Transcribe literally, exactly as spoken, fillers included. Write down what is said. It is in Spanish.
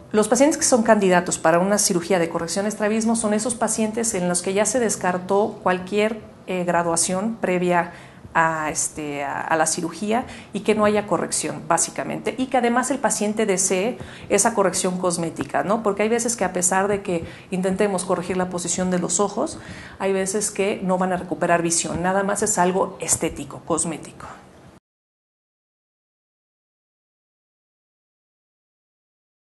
Los pacientes que son candidatos para una cirugía de corrección de estrabismo son esos pacientes en los que ya se descartó cualquier eh, graduación previa a, este, a, a la cirugía y que no haya corrección, básicamente, y que además el paciente desee esa corrección cosmética, ¿no? Porque hay veces que a pesar de que intentemos corregir la posición de los ojos, hay veces que no van a recuperar visión, nada más es algo estético, cosmético.